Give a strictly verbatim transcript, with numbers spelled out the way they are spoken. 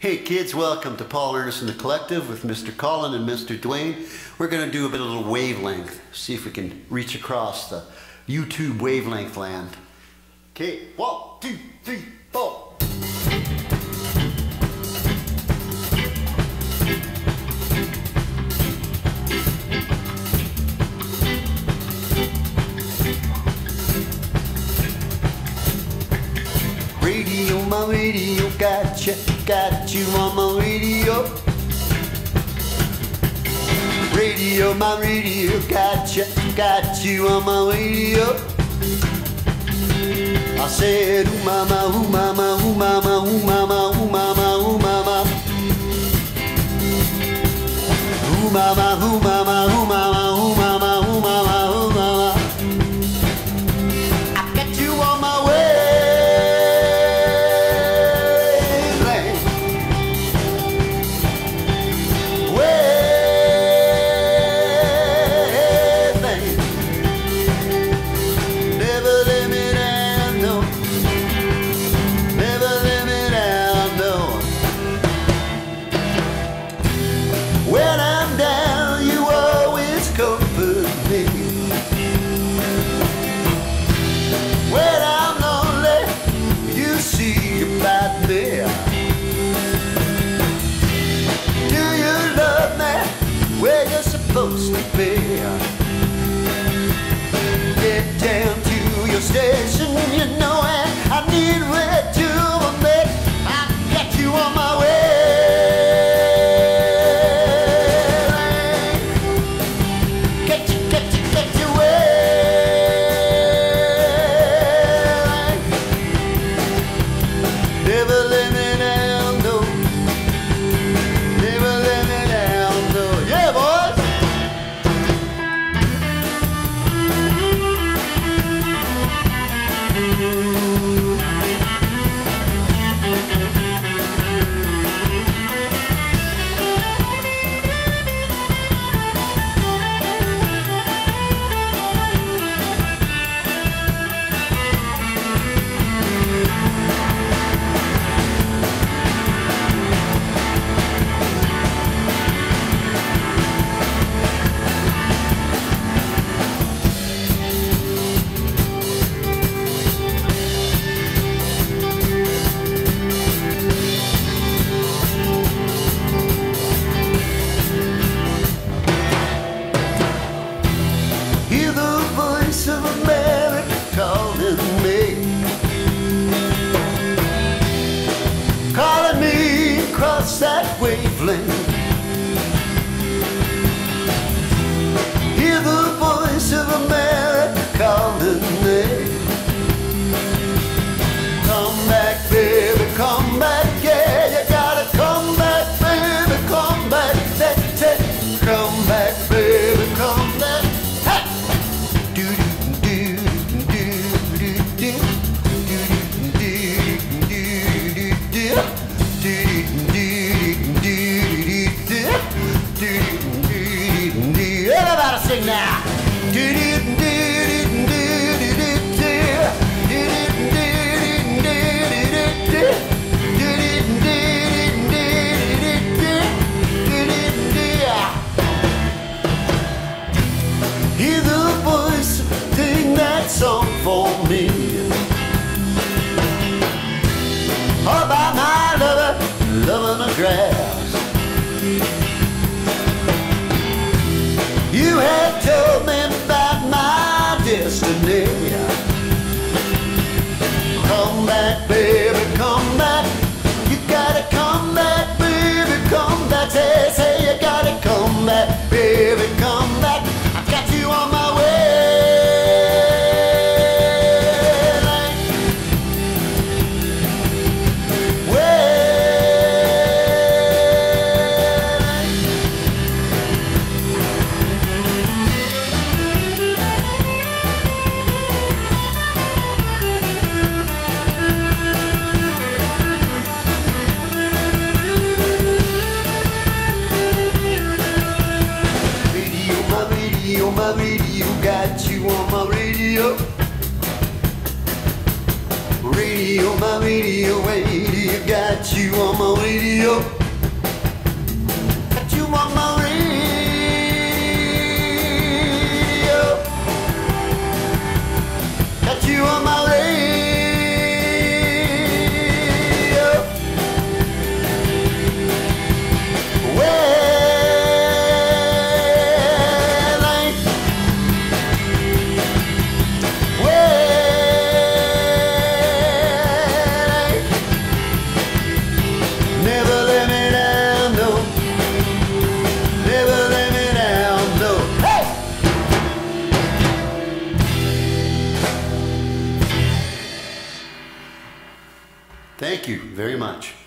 Hey kids, welcome to Paul, Ernest and the Collective with Mister Colin and Mister Dwayne. We're going to do a bit of a little wavelength, see if we can reach across the YouTube wavelength land. Okay, one, two, three, four. Radio, my radio, gotcha, got you on my radio. Radio, my radio, gotcha, got you on my radio. I said, ooh mama, ooh mama, ooh mama, ooh mama, ooh mama, ooh mama. Ooh mama, ooh mama, ooh mama, ooh mama, ooh mama, ooh mama. I got you on my way. Where you're supposed to be. Get down to your station, you know, and I need where to make. I got you on my way. Get you, get you, get you way. Never let me down, no. Never let me down, no. Yeah, boys. Of America calling me, calling me across that wavelength. Hear the voice of America calling me. Come back, baby, come back, yeah, you gotta come back, baby, come back, that, that, come back, baby, come back. Everybody sing now. Hear the voice, sing that song for me. All about my lover, loving the grass. You have told me about my destiny. Come back, baby, come back. You gotta come back, baby, come back. Say, say you gotta come back, baby, come back. I got you on my way. My radio, got you on my radio. Radio, my radio, radio, got you on my radio. Thank you very much.